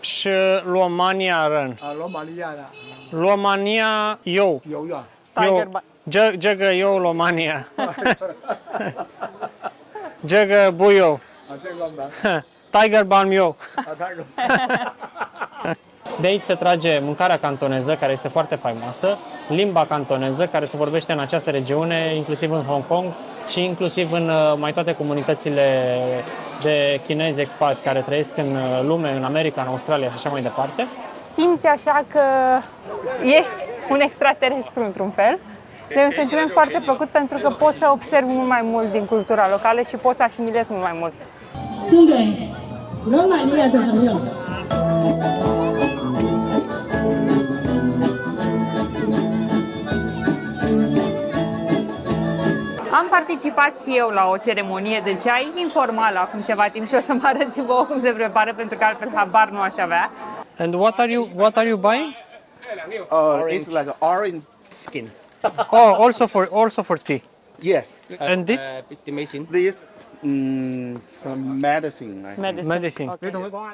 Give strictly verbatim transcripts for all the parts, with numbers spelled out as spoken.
是罗马尼亚人。 啊，罗马尼亚的。 罗马尼亚有。 有呀。 有。这这个有罗马尼亚。这个不有。 啊，这个没。 Tiger Balm eu. Ah, Tiger. De aici se trage mâncarea cantoneză, care este foarte faimoasă, limba cantoneză, care se vorbește în această regiune, inclusiv în Hong Kong și inclusiv în mai toate comunitățile de chinezi expați care trăiesc în lume, în America, în Australia și așa mai departe. Simți așa că ești un extraterestru într-un fel. E un sentiment foarte plăcut pentru că poți să observi mult mai mult din cultura locală și poți să asimilezi mult mai mult. 送给罗马尼亚的朋友。 Am participat și eu la o ceremonie de ceai informală acum ceva timp și o să mă arăt și vouă cum se prepară, pentru că altfel habar nu aș avea. And what are you what are you buying? Uh, it's like an orange skin. Oh, also for also for tea. Yes. And this? Uh, the medicine. This um, medicine. I think. Medicine. Medicine. Okay.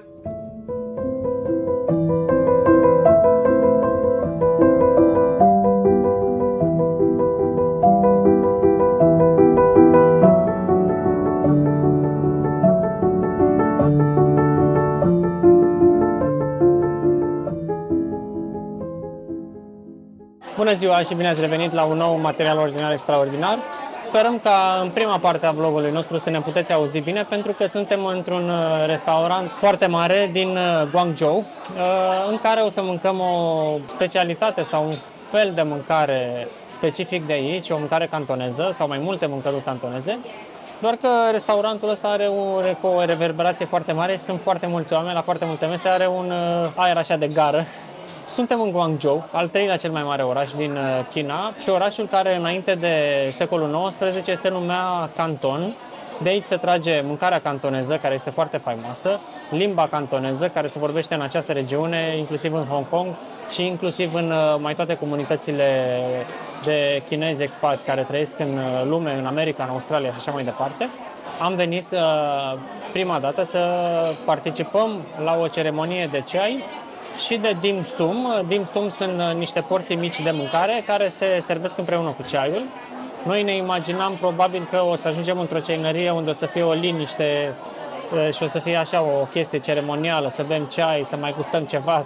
Bună ziua și bine ați revenit la un nou material ordinar extraordinar. Sperăm ca în prima parte a vlogului nostru să ne puteți auzi bine, pentru că suntem într-un restaurant foarte mare din Guangzhou, în care o să mâncăm o specialitate sau un fel de mâncare specific de aici, o mâncare cantoneză sau mai multe mâncăruri cantoneze. Doar că restaurantul ăsta are o, o reverberație foarte mare, sunt foarte mulți oameni la foarte multe mese, are un aer așa de gară. Suntem în Guangzhou, al treilea cel mai mare oraș din China și orașul care înainte de secolul nouăsprezece se numea Canton. De aici se trage mâncarea cantoneză, care este foarte faimoasă, limba cantoneză, care se vorbește în această regiune, inclusiv în Hong Kong și inclusiv în mai toate comunitățile de chinezi expați care trăiesc în lume, în America, în Australia și așa mai departe. Am venit uh, prima dată să participăm la o ceremonie de ceai și de dim sum. Dim sum sunt niște porții mici de mâncare care se servesc împreună cu ceaiul. Noi ne imaginam probabil că o să ajungem într-o ceaignărie unde o să fie o liniște și o să fie așa o chestie ceremonială, să bem ceai, să mai gustăm ceva.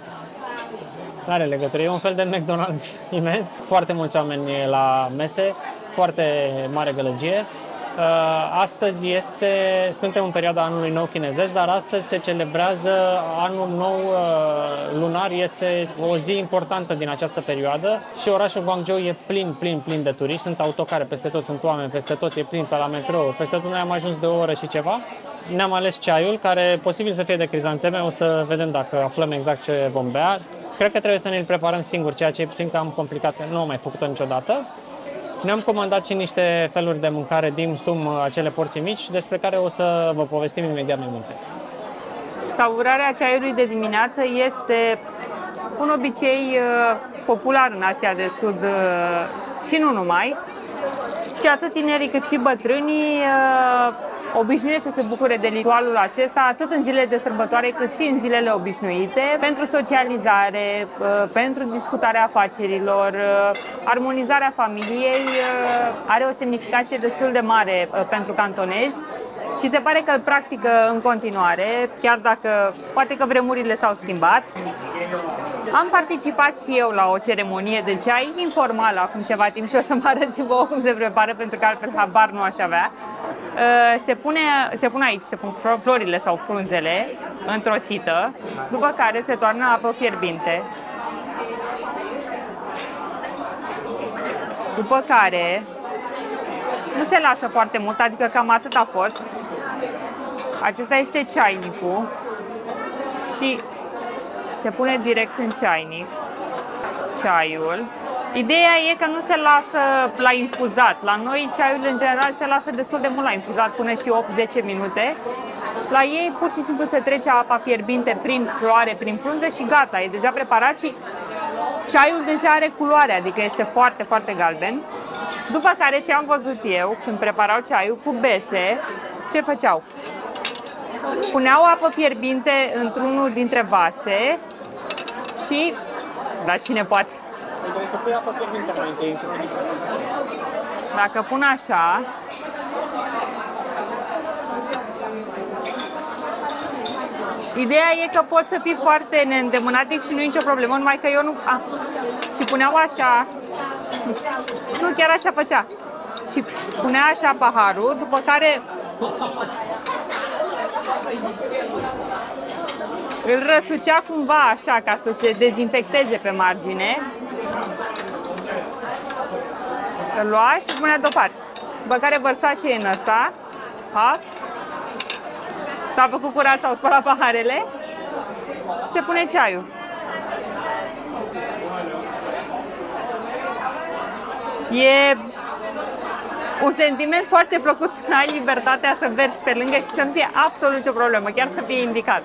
Nu are legătură, e un fel de McDonald's imens, foarte mulți oameni la mese, foarte mare gălăgie. Astăzi este, suntem în perioada anului nou chinezesc, dar astăzi se celebrează anul nou lunar, este o zi importantă din această perioadă și orașul Guangzhou e plin, plin, plin de turiști, sunt autocare peste tot, sunt oameni peste tot, e plin pe la metrou, peste tot. Noi am ajuns de o oră și ceva. Ne-am ales ceaiul, care posibil să fie de crizanteme, o să vedem dacă aflăm exact ce vom bea. Cred că trebuie să ne-l preparăm singur, ceea ce e puțin cam complicat, nu am mai făcut-o niciodată. Ne-am comandat și niște feluri de mâncare dim sum, acele porții mici, despre care o să vă povestim imediat mai multe. Savurarea ceaiului de dimineață este un obicei popular în Asia de Sud și nu numai. Și atât tinerii cât și bătrânii obișnuiesc să se bucure de ritualul acesta, atât în zilele de sărbătoare cât și în zilele obișnuite, pentru socializare, pentru discutarea afacerilor, armonizarea familiei. Are o semnificație destul de mare pentru cantonezi și se pare că îl practică în continuare, chiar dacă poate că vremurile s-au schimbat. Am participat și eu la o ceremonie de ceai informală acum ceva timp și o să mă arăt și vouă cum se prepară, pentru că altfel habar nu aș avea. Se pune, se pune aici, se pun florile sau frunzele într-o sită, după care se toarnă apă fierbinte. După care nu se lasă foarte mult, adică cam atât a fost. Acesta este ceainicul și se pune direct în ceainic ceaiul. Ideea e că nu se lasă la infuzat. La noi ceaiul în general se lasă destul de mult la infuzat, până și opt zece minute. La ei pur și simplu se trece apa fierbinte prin floare, prin frunze și gata, e deja preparat și ceaiul deja are culoare, adică este foarte, foarte galben. După care ce am văzut eu când preparau ceaiul cu bețe, ce făceau? puneau apă fierbinte într-unul dintre vase și, da, cine poate? Dacă pun așa, ideea e că poți să fii foarte neîndemânatic și nu e nicio problemă, numai că eu nu... A, și puneau așa, nu chiar așa făcea, și punea așa paharul, după care îl răsucea cumva așa ca să se dezinfecteze pe margine. Îl lua și îl punea deoparte. După care vărsa ce e în ăsta. S-a făcut curat, s-au spălat paharele și se pune ceaiul. E un sentiment foarte plăcut să ai libertatea să mergi pe lângă și să nu fie absolut nicio problemă, chiar să fie indicat.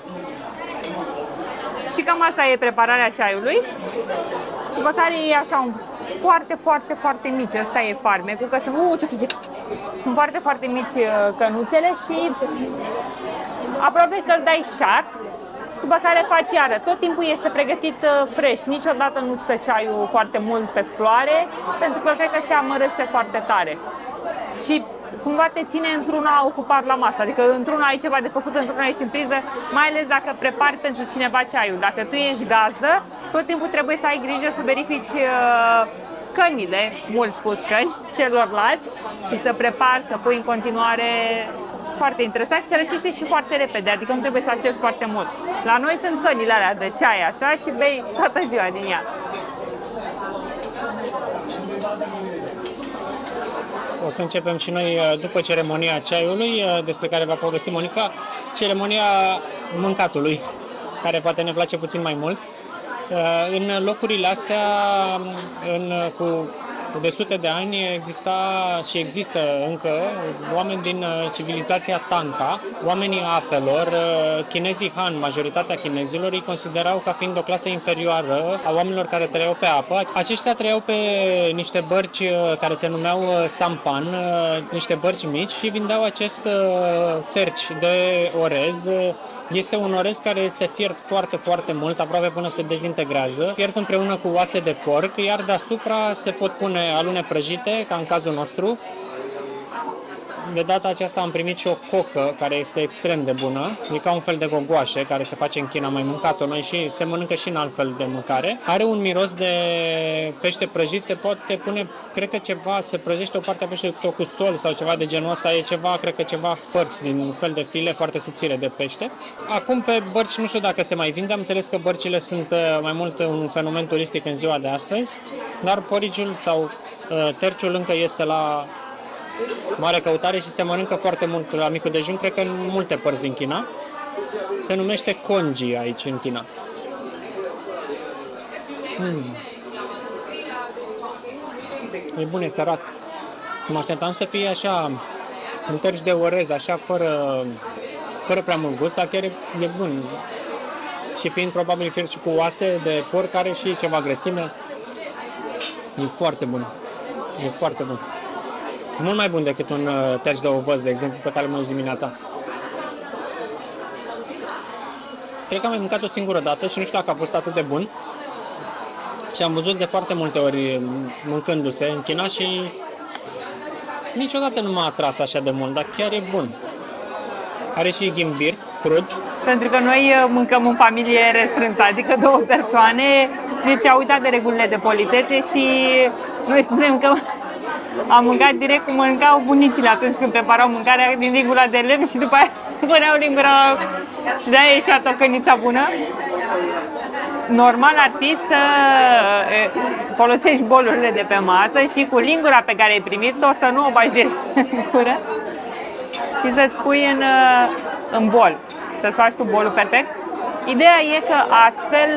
Și cam asta e prepararea ceaiului. După care e așa un foarte, foarte, foarte mici. Ăsta e farmecul, că sunt, uh, ce frige. Sunt foarte, foarte mici cănuțele și aproape că îl dai șat, după care faci iară. Tot timpul este pregătit fresh, niciodată nu stă ceaiul foarte mult pe floare, pentru că cred că se amărăște foarte tare. Și cumva te ține într-una ocupat la masă, adică într-una ai ceva de făcut, într-una ești în priză, mai ales dacă prepari pentru cineva ceaiul. Dacă tu ești gazdă, tot timpul trebuie să ai grijă să verifici uh, cănile, mult spus căni, celorlalți și să prepari, să pui în continuare. Foarte interesant și se răcește și foarte repede, adică nu trebuie să aștepți foarte mult. La noi sunt cănile alea de ceai așa și bei toată ziua din ea. O să începem și noi după ceremonia ceaiului, despre care va povesti Monica, ceremonia mâncatului, care poate ne place puțin mai mult. În locurile astea, în, cu de sute de ani, exista și există încă oameni din civilizația Tanka, oamenii apelor. Chinezii Han, majoritatea chinezilor, îi considerau ca fiind o clasă inferioară a oamenilor care trăiau pe apă. Aceștia trăiau pe niște bărci care se numeau sampan, niște bărci mici, și vindeau acest terci de orez. Este un orez care este fiert foarte, foarte mult, aproape până se dezintegrează, fiert împreună cu oase de porc, iar deasupra se pot pune alune prăjite, ca în cazul nostru. De data aceasta am primit și o cocă, care este extrem de bună. E ca un fel de gogoașe, care se face în China, mai mâncat-o noi și se mănâncă și în alt fel de mâncare. Are un miros de pește prăjit, se poate pune, cred că ceva, se prăjește o parte a peștelui cu sol sau ceva de genul ăsta. E ceva, cred că ceva părți din un fel de file foarte subțire de pește. Acum pe bărci nu știu dacă se mai vinde, am înțeles că bărcile sunt mai mult un fenomen turistic în ziua de astăzi, dar porridge-ul sau terciul încă este la mare căutare și se mănâncă foarte mult la micul dejun, cred că în multe părți din China. Se numește congee aici în China. Mm. E bun, e sărat. Mă așteptam să fie așa, un terci de orez, așa, fără, fără prea mult gust, dar chiar e, e bun. Și fiind probabil fiert și cu oase de porc, are și ceva grăsime. E foarte bun. E foarte bun. Mult mai bun decât un uh, terci de ovăz, de exemplu, pe care mănânci dimineața. Cred că am mai mâncat o singură dată și nu știu dacă a fost atât de bun. Și am văzut de foarte multe ori mâncându-se în China și niciodată nu m-a atras așa de mult, dar chiar e bun. Are și ghimbir crud. Pentru că noi mâncăm în familie restrânsă, adică două persoane, deci au uitat de regulile de politețe și noi spunem că am mâncat direct cum mâncau bunicile atunci când preparau mâncarea din lingura de lemn și după aia puneau lingura și de-aia ieșea tocănița bună. Normal ar fi să folosești bolurile de pe masă și cu lingura pe care ai primit-o să nu o bagi direct în gură și să-ți pui în, în bol, să-ți faci tu bolul perfect. Ideea e că astfel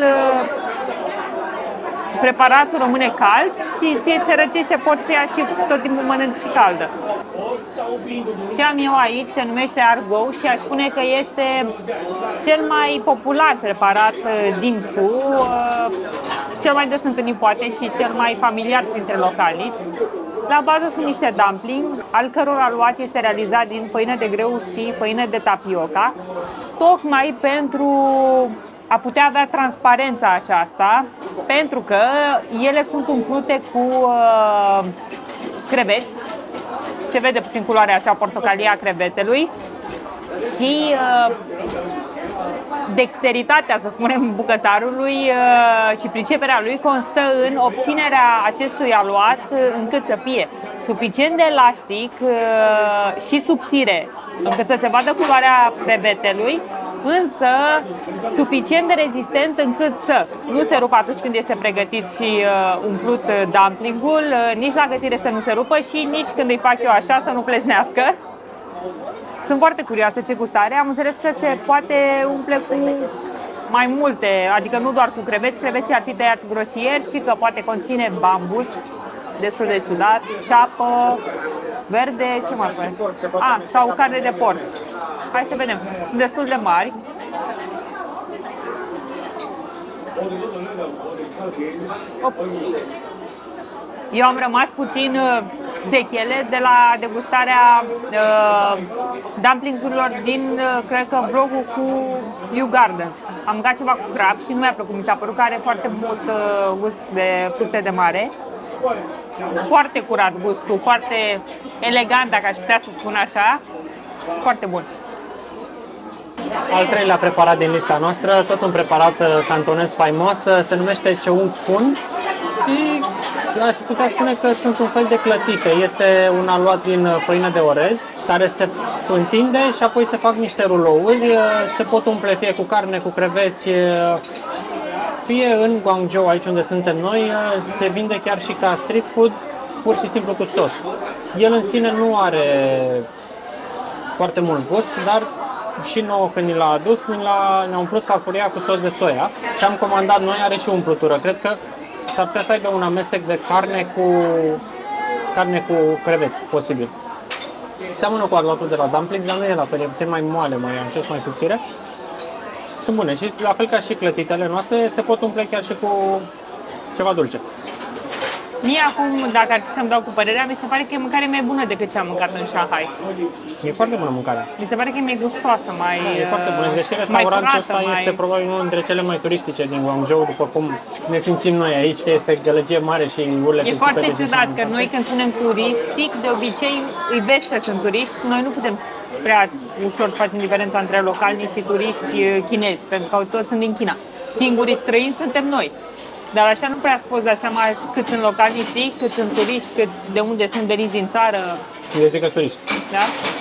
preparatul rămâne cald și ție ți răcește porția și tot timpul mănânci și caldă. Ce am eu aici se numește argou și aș spune că este cel mai popular preparat din Su, cel mai des întâlnit poate și cel mai familiar printre localnici. La bază sunt niște dumplings, al căror aluat este realizat din făină de grâu și făină de tapioca, tocmai pentru a putea avea transparența aceasta, pentru că ele sunt umplute cu uh, creveți. Se vede puțin culoarea așa portocalie a crevetelui și uh, dexteritatea, să spunem, bucătarului uh, și priceperea lui constă în obținerea acestui aluat uh, încât să fie suficient de elastic uh, și subțire, încât să se vadă culoarea crevetelui, însă suficient de rezistent încât să nu se rupă atunci când este pregătit și uh, umplut dumplingul, uh, nici la gătire să nu se rupă și nici când îi fac eu așa să nu plesnească. Sunt foarte curioasă ce gustare. Am înțeles că se poate umple cu mai multe, adică nu doar cu creveți. Creveții ar fi tăiați grosier și că poate conține bambus, destul de ciudat, ceapă, verde, ce mai poate? Ah, sau carne de porc. Hai să vedem. Sunt destul de mari. Op. Eu am rămas puțin uh, sechele de la degustarea uh, dumplingsurilor din, uh, cred că, vlogul cu Kew Gardens. Am mâncat ceva cu crab și nu mi-a plăcut, mi s-a părut că are foarte mult uh, gust de fructe de mare. Foarte curat gustul, foarte elegant, dacă aș putea să spun așa. Foarte bun. Al treilea preparat din lista noastră, tot un preparat cantonez faimos, se numește Cheung Fun și aș putea spune că sunt un fel de clătite. Este un aluat din făină de orez care se întinde și apoi se fac niște rulouri. Se pot umple fie cu carne, cu creveți, fie în Guangzhou, aici unde suntem noi, se vinde chiar și ca street food, pur și simplu cu sos. El în sine nu are foarte mult gust, dar și nouă când ni l-a adus, ne-a umplut farfuria cu sos de soia. Ce am comandat noi are și umplutură. Cred că s-ar putea să aibă un amestec de carne cu carne cu creveți, posibil. Seamănă cu aluatul de la dumplings, dar nu e la fel, e puțin mai moale, mai așa și mai subțire. Sunt bune și la fel ca și clătitele noastre, se pot umple chiar și cu ceva dulce. Mie acum, dacă ar fi să-mi dau cu părerea, mi se pare că e mâncare mai bună decât ce am mâncat în Shanghai. E foarte bună mâncarea. Mi se pare că e mai gustoasă, mai da, e foarte bună. Deși restaurantul ăsta mai... este probabil unul dintre cele mai turistice din Guangzhou, după cum ne simțim noi aici, că este gălăgie mare și urile E foarte ciudat că noi când suntem turistic, de obicei îi vezi că sunt turiști, noi nu putem prea ușor să facem diferența între localni și turiști chinezi, pentru că toți sunt din China. Singurii străini suntem noi. Dar așa nu prea poți da seama cât sunt localni știi, cât sunt turiști, cât de unde sunt veniți din țară. Eu zic că turiști. Da?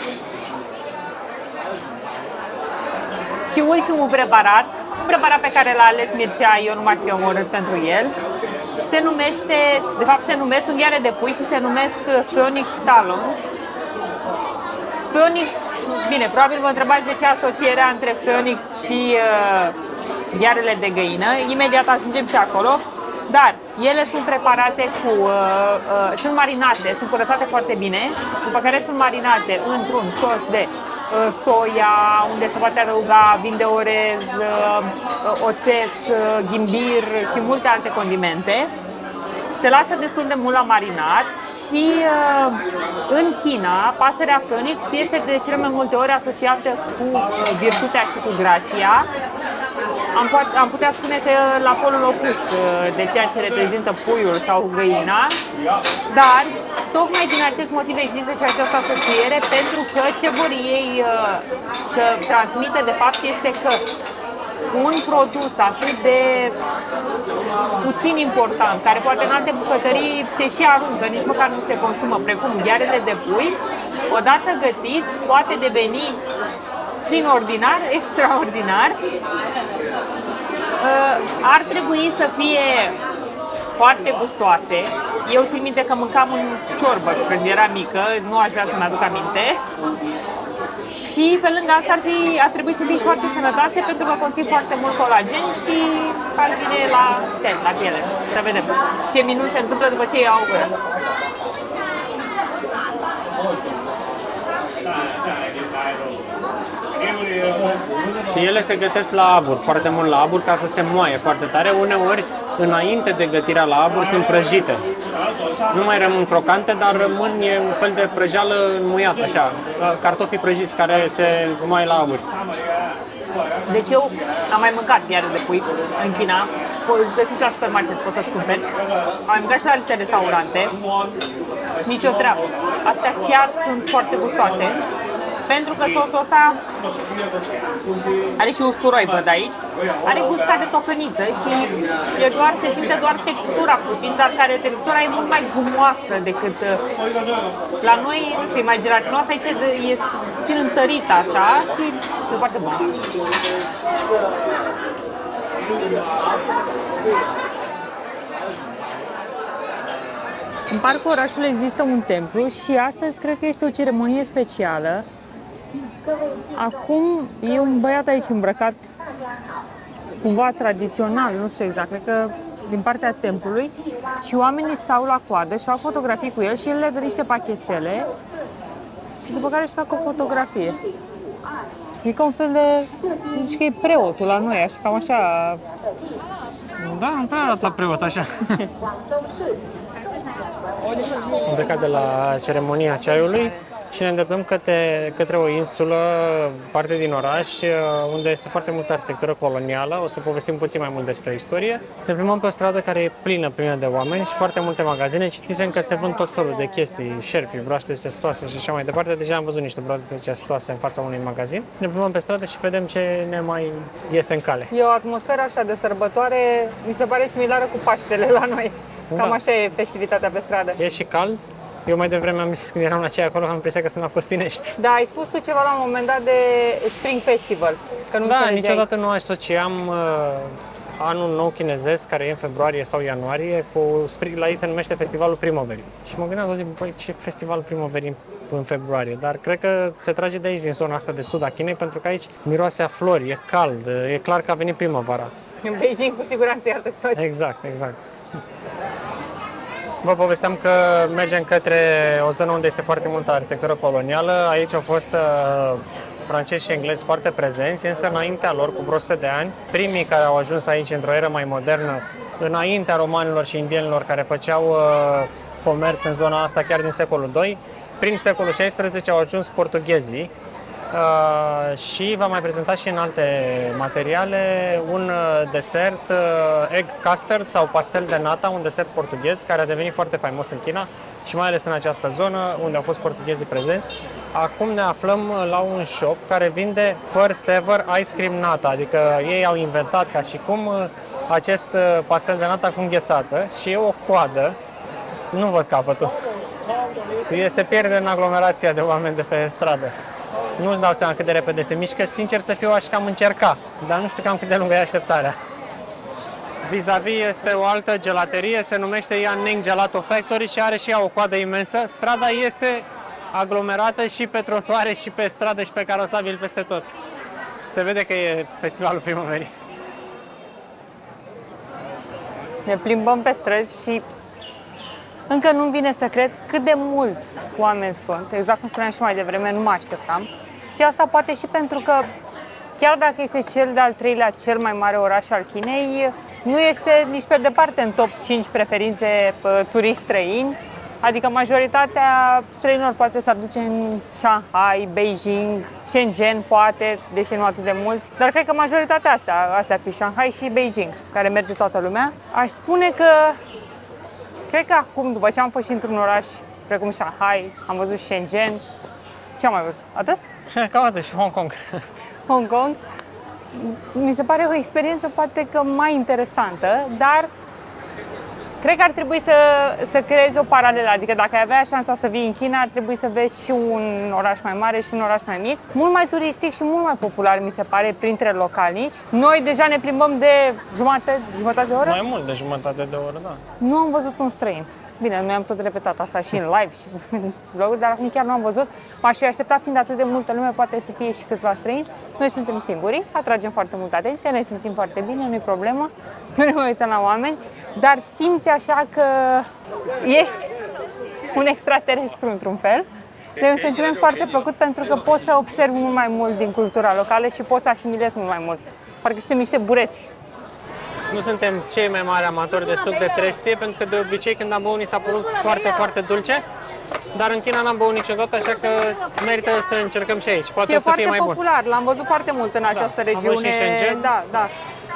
Și ultimul preparat, un preparat pe care l-a ales Mircea, eu nu m-aș fi omorât pentru el, se numește, de fapt se numesc unghiare de pui și se numesc Phoenix Talons. Phoenix, bine, probabil vă întrebați de ce asocierea între Phoenix și uh, ghearele de găină, imediat ajungem și acolo, dar ele sunt preparate cu, uh, uh, sunt marinate, sunt curățate foarte bine, după care sunt marinate într-un sos de uh, soia, unde se poate adăuga vin de orez, uh, oțet, uh, ghimbir și multe alte condimente. Se lasă destul de mult la marinat și uh, în China, pasărea Phoenix este de cele mai multe ori asociată cu uh, virtutea și cu grația. Am, am putea spune că la polul opus uh, de ceea ce reprezintă puiul sau găina, dar tocmai din acest motiv există și această asociere, pentru că ce vor ei uh, să transmită de fapt este că un produs atât de puțin important, care poate în alte bucătării se și aruncă, nici măcar nu se consumă, precum ghearele de pui, odată gătit, poate deveni din ordinar, extraordinar. Ar trebui să fie foarte gustoase. Eu țin minte că mâncam în ciorbă când eram mică, nu aș vrea să-mi aduc aminte. Și pe lângă asta ar, fi, ar trebui să fie și foarte sănătoase pentru că conțin foarte mult colagen și fac bine la, la piele. Să vedem ce minuni se întâmplă după ce iau o gură. Și ele se gătesc la abur, foarte mult la abur, ca să se moaie foarte tare. Uneori, înainte de gătirea la abur, sunt prăjite. nu mai rămân crocante, dar rămân e un fel de prăjeală înmuiată, așa, cartofii prăjiți care se mai la aburi. Deci eu am mai mâncat gheare de pui în China, îți găsești la supermarket, poți să-ți cumperi. Am mâncat și la alte restaurante, nicio treabă. Astea chiar sunt foarte gustoase, pentru că sosul ăsta are și usturoi, văd aici, are gust ca de topăniță și e doar, se simte doar textura puțin, dar care textura e mult mai gumoasă decât la noi, nu știu, e mai gelatinoasă, aici e puțin întărită așa și e foarte bună. În parcul orașului există un templu și astăzi cred că este o ceremonie specială. Acum e un băiat aici îmbrăcat cumva tradițional, nu știu exact, cred că din partea templului și oamenii stau la coadă și fac fotografii cu el și el le dă niște pachetele și după care își fac o fotografie. E ca un fel de, zici că e preotul la noi, așa, cam așa. Da, nu prea arată la preot așa. Am plecat de la ceremonia ceaiului și ne îndreptăm către, către o insulă, parte din oraș, unde este foarte multă arhitectură colonială. O să povestim puțin mai mult despre istorie. Ne plimbăm pe o stradă care e plină, plină de oameni și foarte multe magazine. Citisem că se vând tot felul de chestii, șerpi, broaște testoase și așa mai departe. Deja am văzut niște broaște testoase în fața unui magazin. Ne plimbăm pe stradă și vedem ce ne mai iese în cale. E o atmosferă așa de sărbătoare, mi se pare similară cu Paștele la noi. Cam da. Așa e festivitatea pe stradă. E și cald. Eu mai devreme am zis, când eram la cei acolo, am impresia că sunt la Costinești. Da, ai spus tu ceva la un moment dat de Spring Festival, că nu Da, înțelegeai. Niciodată nu asociam uh, anul nou chinezesc, care e în februarie sau ianuarie, cu la ei se numește Festivalul Primăverii. Și mă gândeam, băi, ce Festivalul Primăverii în februarie? Dar cred că se trage de aici, din zona asta de sud a Chinei, pentru că aici miroase a flori, e cald, e clar că a venit primăvara. În Beijing, cu siguranță, e altă situație. Exact, exact. Vă povesteam că mergem către o zonă unde este foarte multă arhitectură colonială. Aici au fost uh, francezi și englezi foarte prezenți, însă înaintea lor, cu vreo o sută de ani, primii care au ajuns aici într-o eră mai modernă, înaintea romanilor și indienilor care făceau uh, comerț în zona asta chiar din secolul doi, prin secolul șaisprezece au ajuns portughezii. Uh, și v-am mai prezentat și în alte materiale un uh, desert, uh, egg custard sau pastel de nata, un desert portughez care a devenit foarte faimos în China și mai ales în această zonă unde au fost portughezii prezenți. Acum ne aflăm la un shop care vinde first ever ice cream nata, adică ei au inventat ca și cum uh, acest uh, pastel de nata cu înghețată și e o coadă, nu văd capătul, se pierde în aglomerația de oameni de pe stradă. Nu-și dau seama cât de repede se mișcă, sincer să fiu, aș cam încerca, dar nu știu cam cât de lungă e așteptarea. Vis-a-vis este o altă gelaterie, se numește Yanning Gelato Factory și are și ea o coadă imensă. Strada este aglomerată și pe trotuare și pe stradă și pe carosabil peste tot. Se vede că e Festivalul Primăverii. Ne plimbăm pe străzi și încă nu-mi vine să cred cât de mulți oameni sunt, exact cum spuneam și mai devreme, nu mă așteptam. Și asta poate și pentru că, chiar dacă este cel de-al treilea cel mai mare oraș al Chinei, nu este nici pe departe în top cinci preferințe turiști străini, adică majoritatea străinilor poate să aduce în Shanghai, Beijing, Shenzhen poate, deși nu atât de mulți, dar cred că majoritatea astea, astea ar fi Shanghai și Beijing, care merge toată lumea. Aș spune că cred că acum, după ce am fost și într-un oraș precum Shanghai, am văzut Shenzhen, ce am mai văzut? Atât? Cam atât, și Hong Kong. Hong Kong. Mi se pare o experiență poate că mai interesantă, dar cred că ar trebui să, să creezi o paralelă, adică dacă ai avea șansa să vii în China, ar trebui să vezi și un oraș mai mare și un oraș mai mic, mult mai turistic și mult mai popular, mi se pare, printre localnici. Noi deja ne plimbăm de jumătate, jumătate de oră? Mai mult de jumătate de oră, da. Nu am văzut un străin. Bine, noi am tot repetat asta și în live și în vloguri, dar acum chiar nu am văzut. M-aș fi așteptat, fiind atât de multă lume, poate să fie și câțiva străini. Noi suntem singuri, atragem foarte multă atenție, ne simțim foarte bine, nu-i problemă, nu ne mai uităm la oameni, dar simți așa că ești un extraterestru într-un fel. E un sentiment foarte plăcut pentru că poți să observi mult mai mult din cultura locală și poți să asimilezi mult mai mult. Parcă suntem niște bureți. Nu suntem cei mai mari amatori de suc de trestie, pentru că de obicei când am băut ni s-a părut foarte, foarte dulce. Dar în China n-am băut niciodată, așa că merită să încercăm și aici. Poate și o să fie mai bun. E foarte popular, l-am văzut foarte mult în această da, regiune. Am văzut și în Shenzhen. Da, da.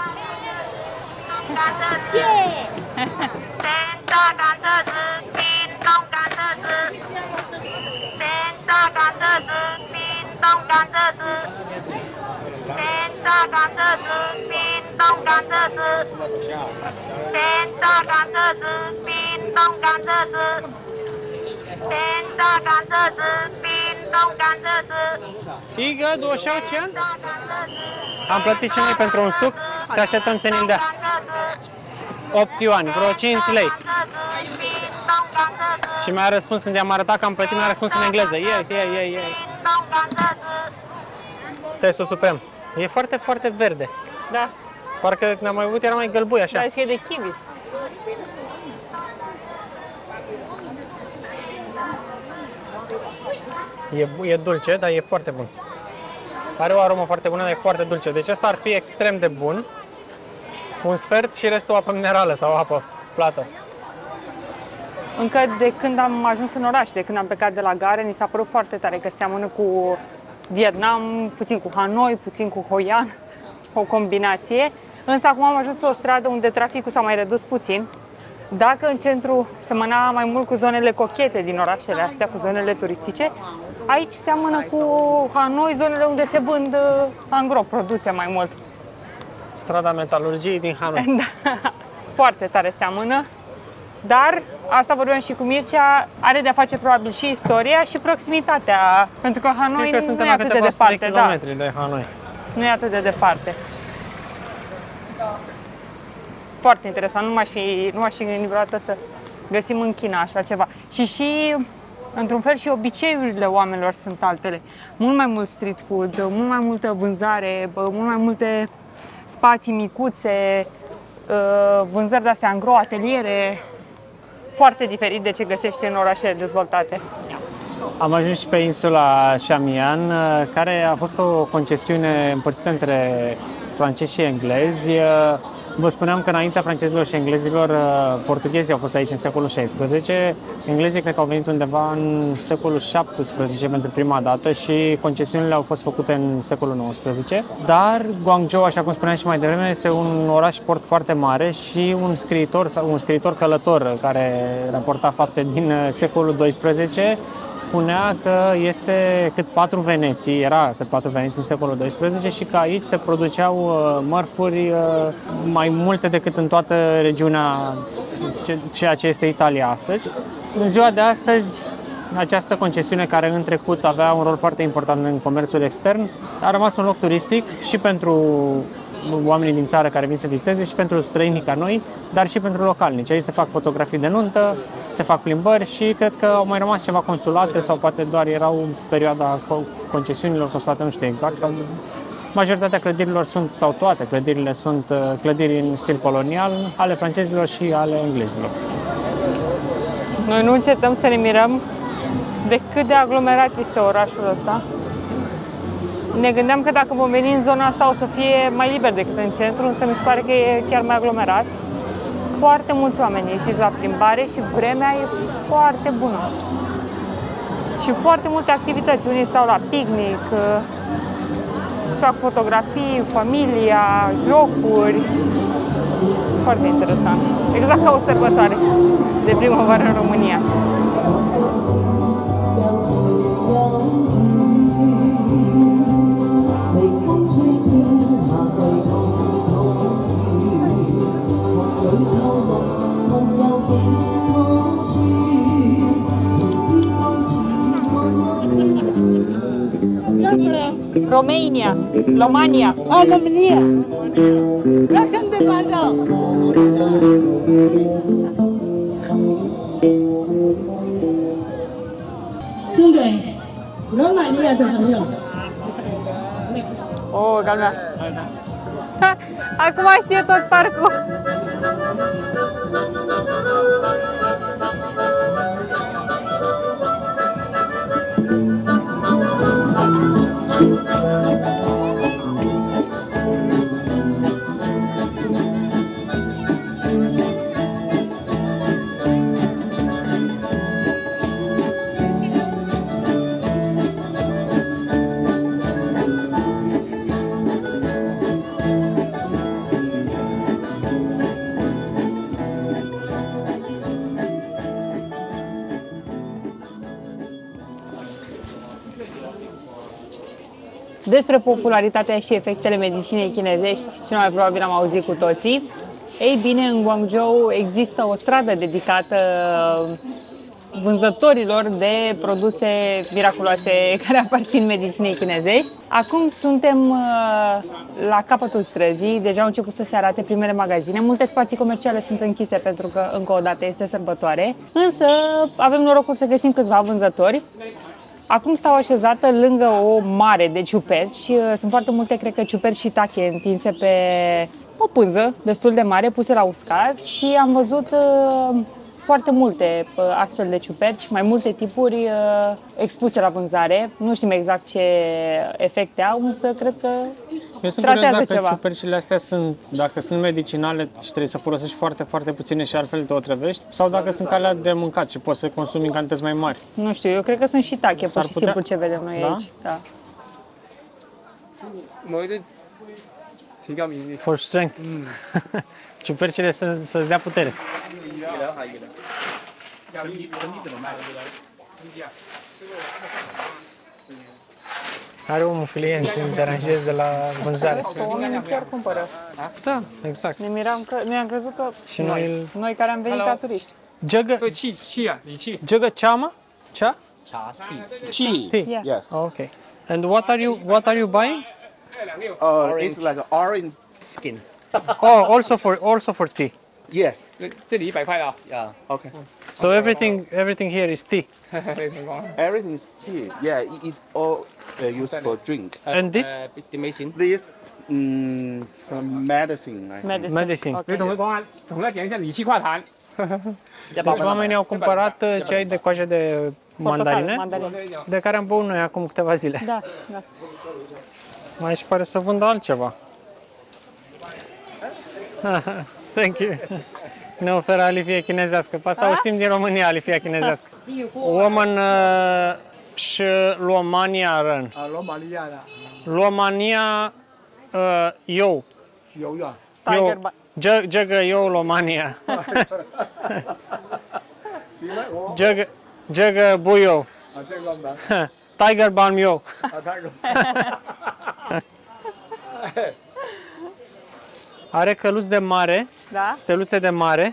Igă, două șaucian? Am plătit și noi pentru un suc și așteptăm să ne-l dea. opt yuan, vreo cinci lei. Și mi-a răspuns când i-am arătat că am plătit, mi-a răspuns în engleză. Yes, yeah, yeah, yeah. Testul suprem. E foarte, foarte verde. Da. Parcă când am mai avut era mai gălbui așa. Da, și e de kiwi. E, e dulce, dar e foarte bun. Are o aromă foarte bună, dar e foarte dulce. Deci asta ar fi extrem de bun. Un sfert și restul apă minerală sau apă plată. Încă de când am ajuns în oraș, de când am plecat de la gară, ni s-a părut foarte tare că seamănă cu Vietnam, puțin cu Hanoi, puțin cu Hoi An, o combinație. Însă acum am ajuns pe o stradă unde traficul s-a mai redus puțin. Dacă în centru semăna mai mult cu zonele cochete din orașele astea, cu zonele turistice, aici seamănă cu Hanoi, zonele unde se vând angro produse mai mult. Strada metalurgiei din Hanoi. Da, foarte tare seamănă. Dar, asta vorbeam și cu Mircea, are de-a face probabil și istoria și proximitatea. Pentru că Hanoi Cred că nu e atât de departe. de kilometri da. de Hanoi. Nu e atât de departe. Foarte interesant, nu m-aș fi, nu m-aș fi gândit vreodată să găsim în China așa ceva. Și și, într-un fel, și obiceiurile oamenilor sunt altele. Mult mai mult street food, mult mai multă vânzare, mult mai multe spații micuțe, vânzări de-astea angro, ateliere, foarte diferit de ce găsești în orașele dezvoltate. Am ajuns și pe insula Shamian, care a fost o concesiune împărțită între francezi și englezi. Vă spuneam că înaintea francezilor și englezilor, portughezii au fost aici în secolul șaisprezece, englezii cred că au venit undeva în secolul șaptesprezece pentru prima dată și concesiunile au fost făcute în secolul nouăsprezece. Dar Guangzhou, așa cum spuneam și mai devreme, este un oraș-port foarte mare și un scriitor, un scriitor călător care raporta fapte din secolul doisprezece spunea că este cât patru Veneții, era cât patru Veneții în secolul doisprezece și că aici se produceau mărfuri mai multe decât în toată regiunea, ceea ce este Italia astăzi. În ziua de astăzi, această concesiune, care în trecut avea un rol foarte important în comerțul extern, a rămas un loc turistic și pentru oamenii din țară care vin să viziteze și pentru străinii ca noi, dar și pentru localnici. Aici se fac fotografii de nuntă, se fac plimbări și cred că au mai rămas ceva consulate sau poate doar erau perioada concesiunilor consulate, nu știu exact. Majoritatea clădirilor sunt, sau toate clădirile sunt clădiri în stil colonial, ale francezilor și ale englezilor. Noi nu încetăm să ne mirăm de cât de aglomerat este orașul ăsta. Ne gândeam că dacă vom veni în zona asta o să fie mai liber decât în centru, însă mi se pare că e chiar mai aglomerat. Foarte mulți oameni ieșiți la plimbare și vremea e foarte bună. Și foarte multe activități. Unii stau la picnic, își fac fotografii, familia, jocuri. Foarte interesant. Exact ca o sărbătoare de primăvară în România. Romania, Romania. Ah, Romania. Welcome to Guangzhou.送给罗马尼亚的朋友。 Oh, calma. Acum știe tot parcul. Despre popularitatea și efectele medicinei chinezești, cel mai probabil am auzit cu toții. Ei bine, în Guangzhou există o stradă dedicată vânzătorilor de produse miraculoase care aparțin medicinei chinezești. Acum suntem la capătul străzii, deja au început să se arate primele magazine. Multe spații comerciale sunt închise pentru că, încă o dată, este sărbătoare, însă avem norocul să găsim câțiva vânzători. Acum stau așezată lângă o mare de ciuperci. Sunt foarte multe, cred că, ciuperci și tache întinse pe o pânză destul de mare, puse la uscat, și am văzut uh, foarte multe uh, astfel de ciuperci, mai multe tipuri uh, expuse la vânzare. Nu știm exact ce efecte au, însă cred că Eu sunt tratează curios dacă ceva. ciupercile astea sunt, dacă sunt medicinale și trebuie să folosești foarte, foarte puține și altfel te otrăvești, sau dacă sunt calea de mâncat și poți să consumi în cantități mai mari. Nu știu, eu cred că sunt și tache, pur și putea- simplu, ce vedem noi Da? aici. Da. For strength. Ciupercile să, să-ți dea putere. Are un client, îmi deranjez de la vânzare. Oamenii chiar cumpără. Da, exact. Ne miram că, noi am crezut că Și noi noi, îl- noi care am venit ca turiști. Jăgă, 气气啊，理气。 jăgă ceama? Cea? Tea. Tea. Yeah. Yes. Oh, okay. And what are you what are you buying? Uh, it's like an orange. Skin. Oh, also for also for tea. Yes. 这里一百块啊， Yeah. Okay. So everything everything here is tea. 成功了。 Everything is tea. Yeah, it is all uh, used for drink. And this? 呃，點美錢？ This mm, medicine. I think. Medicine. Medicine. Ok. 给同学公安，同学讲一下理气化痰。 Deci oamenii au cumpărat uh, ceai de coajă de mandarine, Mandarine. de care am băut noi acum câteva zile. Da, da. Mai și pare să vândă altceva. Thank you. Ne oferă alifie chinezească. Pe asta o știm din România, alifia chinezească. Woman uh, și Luomania Rân. 啊，罗马尼亚的 Luomania uh, eu. 有的。 Tiger Eu. ba- Jă- Jăgă eu Luomania. 行了，我 Jăgă, jăgă bu eu. 啊，这个门 Tiger balm eu. 啊，那个 Are căluți de mare, Da? steluțe de mare.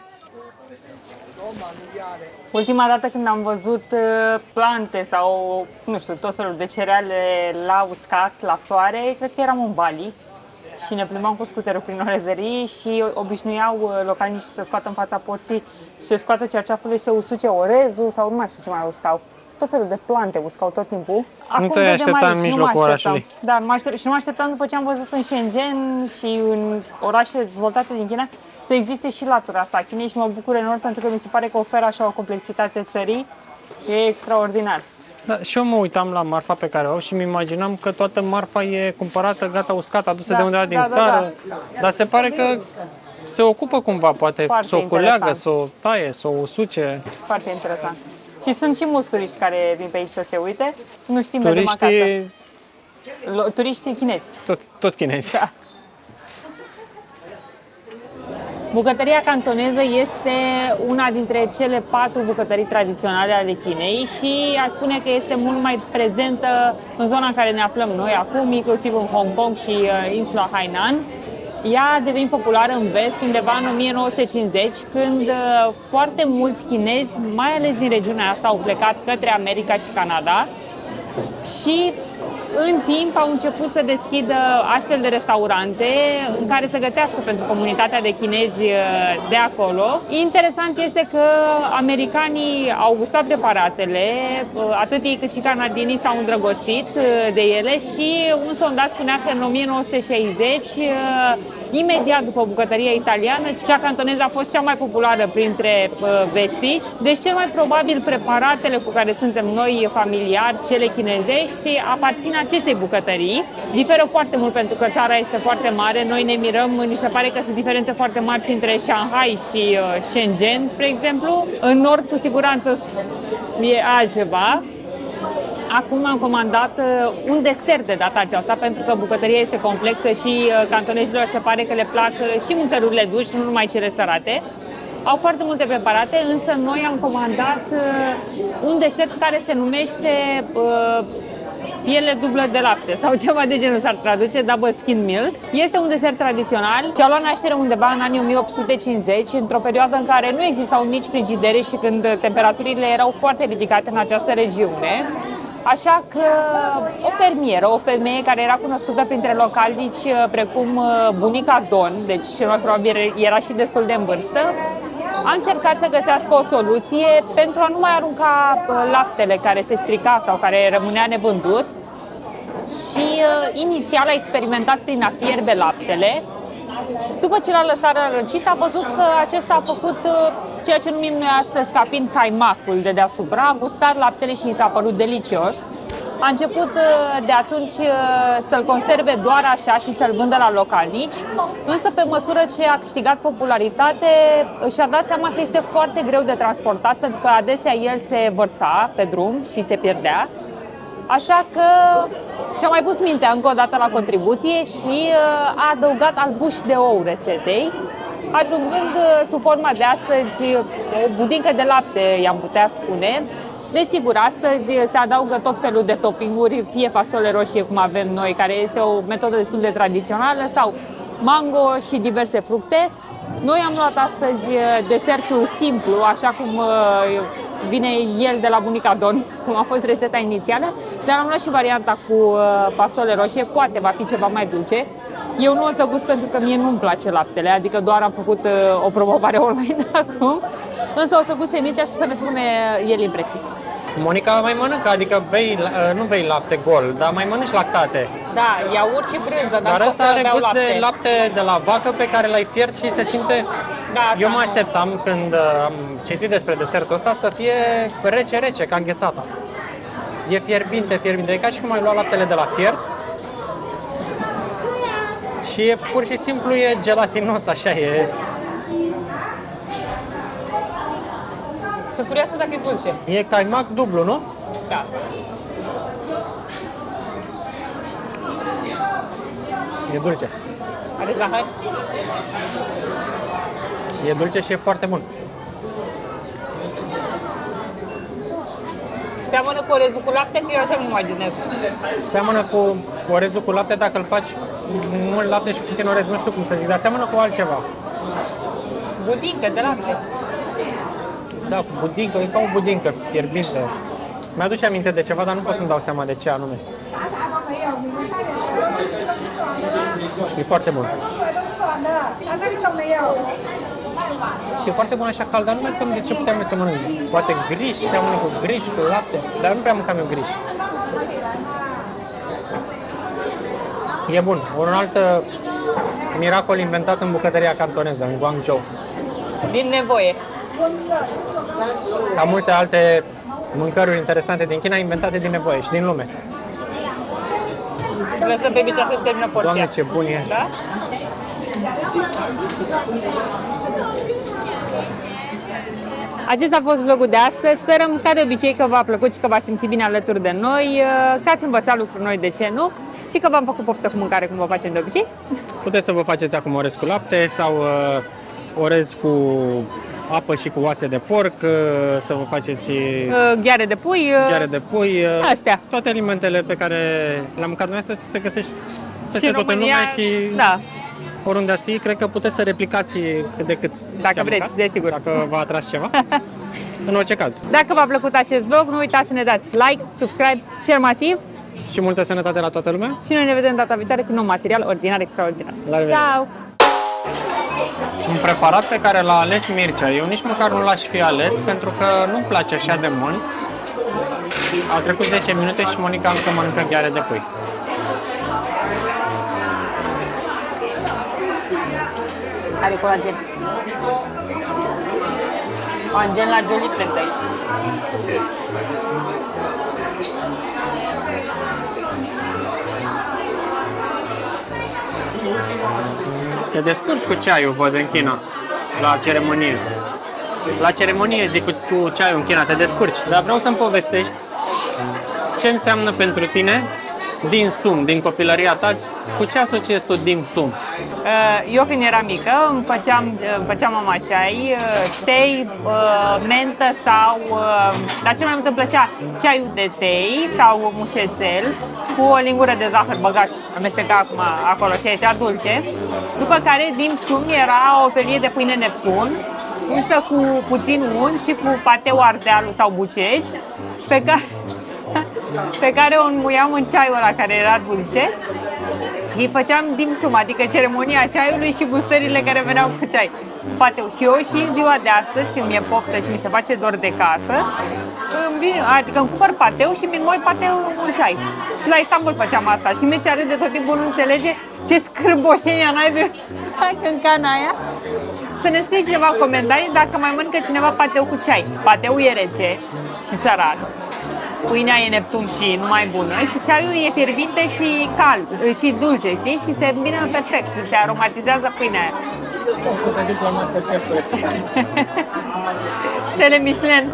Ultima dată când am văzut uh, plante sau, nu știu, tot felul de cereale la uscat, la soare, cred că eram în Bali și ne plimbam cu scuterul prin orezării și obișnuiau uh, localnicii să scoată în fața porții și să scoată cerceafului să usuce orezul sau nu mai știu ce mai uscau. Tot felul de plante uscau tot timpul. Acum te-ai vedem aștepta aici, în nu mijlocul mă așteptam. orașului. Da, nu mă aștept, și nu mă așteptam după ce am văzut în Shenzhen și în orașele dezvoltate din China să existe și latura asta a Chinei și mă bucur enorm pentru că mi se pare că oferă așa o complexitate țării. E extraordinar. Da, și eu mă uitam la marfa pe care o au și mi imaginam că toată marfa e cumpărată, gata, uscată, adusă Da, de undeva din da, da, țară. da. Dar se pare că se ocupă cumva, poate Foarte să o culeagă, interesant. să o taie, să o usuce. Foarte interesant. Și sunt și mulți turiști care vin pe aici să se uite. Nu știm, vedem acasă. Turiștii, Lo- Turiștii chinezi. tot, tot chinezi. Da. Bucătăria cantoneză este una dintre cele patru bucătării tradiționale ale Chinei și aș spune că este mult mai prezentă în zona în care ne aflăm noi acum, inclusiv în Hong Kong și uh, insula Hainan. Ea a devenit populară în vest undeva în o mie nouă sute cincizeci, când uh, foarte mulți chinezi, mai ales din regiunea asta, au plecat către America și Canada și în timp au început să deschidă astfel de restaurante în care să gătească pentru comunitatea de chinezi de acolo. Interesant este că americanii au gustat preparatele, atât ei cât și canadienii s-au îndrăgostit de ele și un sondaj spunea că în o mie nouă sute șaizeci, imediat după bucătăria italiană, cea cantoneză a fost cea mai populară printre vestici. Deci cel mai probabil preparatele cu care suntem noi familiari, cele chinezești, aparțin acestei bucătării. Diferă foarte mult pentru că țara este foarte mare. Noi ne mirăm, ni se pare că sunt diferențe foarte mari și între Shanghai și uh, Shenzhen, spre exemplu. În nord, cu siguranță, e altceva. Acum am comandat uh, un desert de data aceasta, pentru că bucătăria este complexă și uh, cantonezilor se pare că le plac uh, și mâncărurile dulci, nu numai cele sărate. Au foarte multe preparate, însă noi am comandat uh, un desert care se numește uh, piele dublă de lapte sau ceva de genul s-ar traduce, double skin milk. Este un desert tradițional și a luat naștere undeva în anii o mie opt sute cincizeci, într-o perioadă în care nu existau nici frigidere și când temperaturile erau foarte ridicate în această regiune. Așa că o fermieră, o femeie care era cunoscută printre localnici precum bunica Don, deci cel mai probabil era și destul de în vârstă, a încercat să găsească o soluție pentru a nu mai arunca laptele care se strica sau care rămânea nevândut și uh, inițial a experimentat prin a fierbe laptele. După ce l-a lăsat răcit, a văzut că acesta a făcut uh, ceea ce numim noi astăzi ca fiind caimacul de deasupra, a gustat laptele și i s-a părut delicios. A început de atunci să-l conserve doar așa și să-l vândă la localnici, însă pe măsură ce a câștigat popularitate și-a dat seama că este foarte greu de transportat, pentru că adesea el se vărsa pe drum și se pierdea. Așa că și-a mai pus mintea încă o dată la contribuție și a adăugat albuși de ou rețetei, ajungând sub forma de astăzi o budincă de lapte, i-am putea spune. Desigur, astăzi se adaugă tot felul de toppinguri, fie fasole roșie cum avem noi, care este o metodă destul de tradițională, sau mango și diverse fructe. Noi am luat astăzi desertul simplu, așa cum vine el de la bunica Don, cum a fost rețeta inițială, dar am luat și varianta cu fasole roșie, poate va fi ceva mai dulce. Eu nu o să gust pentru că mie nu-mi place laptele, adică doar am făcut o promovare online acum, însă o să guste Mircea și să ne spune el impresii. Monica mai mănâncă, adică bei, nu bei lapte gol, dar mai mănânci lactate. Da, iaurt și brânză, dar, dar nu ăsta pot să are beau gust lapte. de lapte de la vacă pe care l-ai fiert și se simte... Da, asta Eu mă nu. așteptam când am citit despre desertul ăsta să fie rece-rece, ca înghețata. E fierbinte, fierbinte, e ca și cum ai luat laptele de la fiert. Și e pur și simplu e gelatinos, așa e. Sunt curioasă dacă e dulce. E caimac dublu, nu? Da. E dulce. Are zahăr? E dulce și e foarte bun. Seamănă cu orezul cu lapte, că eu așa îmi imaginez. Seamănă cu orezul cu lapte dacă îl faci mult lapte și puțin orez, nu știu cum să zic, dar seamănă cu altceva. Budincă de lapte. Da, cu budincă, e ca o budincă fierbinte. Mi-aduce aminte de ceva, dar nu pot să-mi dau seama de ce anume. E foarte bun. Și e foarte bun așa cald, dar nu mai știu de ce puteam să mănânc. Poate griș, seamănă cu griș, cu lapte, dar nu prea mâncam eu griș. E bun. Un alt uh, miracol inventat în bucătăria cantoneză, în Guangzhou. Din nevoie. Ca multe alte mâncăruri interesante din China, inventate din nevoie și din lume. Lăsăm pe Mircea să-și termină porția. Doamne, ce bun e! Da? Acesta a fost vlogul de astăzi. Sperăm, ca de obicei, că v-a plăcut și că v-ați simțit bine alături de noi, că ați învățat lucruri noi, de ce nu, și că v-am făcut poftă cu mâncare, cum vă facem de obicei. Puteți să vă faceți acum orez cu lapte sau uh, orez cu apă și cu oase de porc, uh, să vă faceți Gheare de pui. gheare de pui. Uh, Astea. Toate alimentele pe care le-am mâncat noi astăzi se găsesc peste Și în tot în lume România, și da. oriunde ați fi, cred că puteți să replicați cât de cât. Dacă ce am vreți, mâncat, desigur. Dacă v-a atras ceva. În orice caz. Dacă v-a plăcut acest vlog, nu uitați să ne dați like, subscribe, share masiv Și multă sănătate la toată lumea. și noi ne vedem data viitoare cu un nou material ordinar extraordinar. La revedere! Ciao! Un preparat pe care l-a ales Mircea. Eu nici măcar nu l-aș fi ales pentru că nu-mi place așa de mult. Au trecut zece minute și Monica încă mănâncă gheare de pui. Are colagen. Angela Jolie plec aici. Te descurci cu ceaiul, văd, în China, la ceremonie. La ceremonie, zic, cu, cu ceaiul în China, te descurci. Dar vreau să-mi povestești ce înseamnă pentru tine din sum, din copilăria ta, cu ce asociezi tu din sum? Eu când eram mică îmi făceam, îmi făceam mama ceai, tei, mentă sau, dar cel mai mult îmi plăcea ceaiul de tei sau mușețel cu o lingură de zahăr băgat, amestecat acum acolo și era dulce. După care din sum era o felie de pâine Neptun, unsă cu puțin unt și cu pateu ardealu sau buceci, pe care, pe care o înmuiam în ceaiul ăla care era dulce și făceam dimsum, adică ceremonia ceaiului și gustările care veneau cu ceai. Pateu. Și eu și în ziua de astăzi, când mi-e poftă și mi se face dor de casă, îmi vin, adică îmi cumpăr pateu și mi înmoi pateu în ceai. Și la Istanbul făceam asta și Mircea râde tot timpul, nu înțelege ce scârboșenia n-ai în cana aia. Să ne scrie cineva în comentarii dacă mai mănâncă cineva pateu cu ceai. Pateul e rece și sărat. Pâinea e Neptun și numai bună și ceaiul e fierbinte și cald și dulce, știi? Și se îmbină perfect, se aromatizează pâinea aia. O să te duci la Masterchef. Stele Michelin.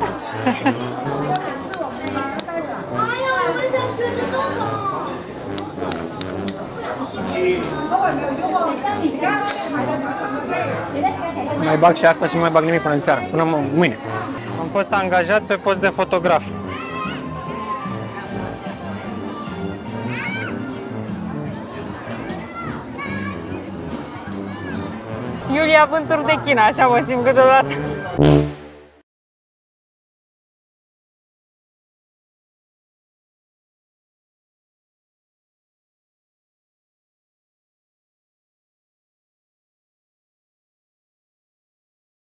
Mai bag și asta și nu mai bag nimic până în seară, până mâine. Am fost angajat pe post de fotograf. Iulia Vânturi de China, așa mă simt câteodată.